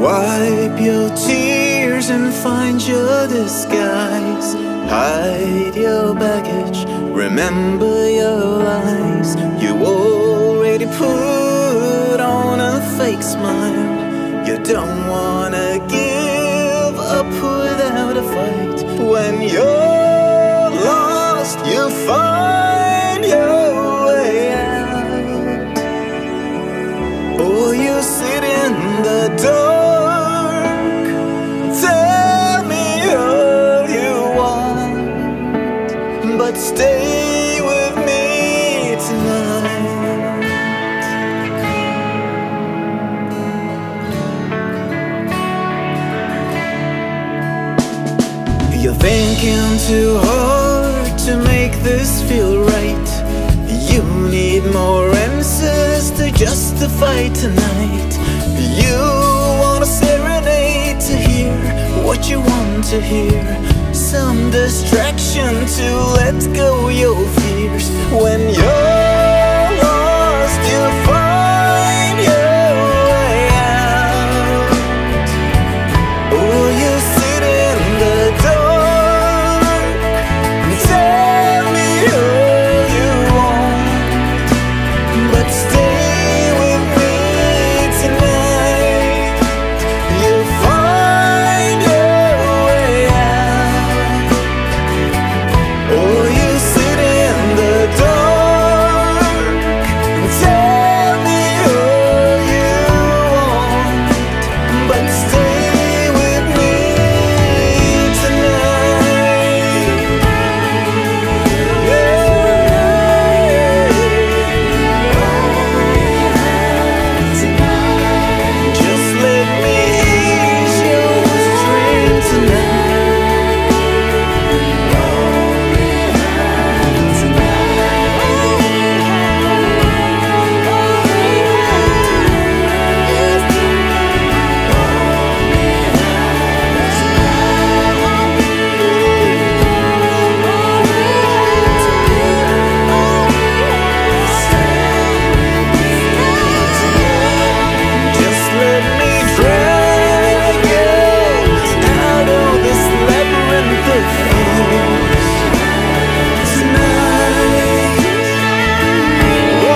Wipe your tears and find your disguise. Hide your baggage, remember your lies. You already put on a fake smile. You don't wanna give up without a fight. When you're lost, you'll find your way out. Or you sit in the dark, tell me all you want, but stay with me tonight. You're thinking too hard to make this feel right. You need more answers to justify tonight. You want a serenade to hear what you want to hear, some distraction to let go your fears. When you're lost, you'll find your way out. Or you sit in the dark and tell me all you want, but stay with me tonight. You'll find your way out. Or you sit in the dark and tell me all you want, but stay with me tonight. Just let me ease your strain tonight. Just let me drag you out of this labyrinth of fears tonight. Oh,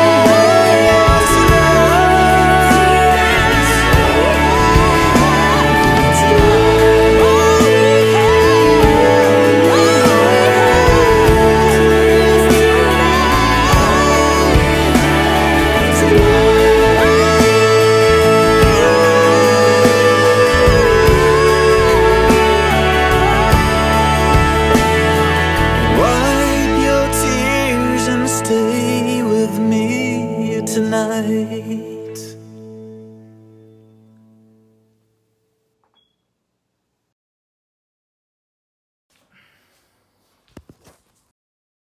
wipe your tears and stay with me tonight.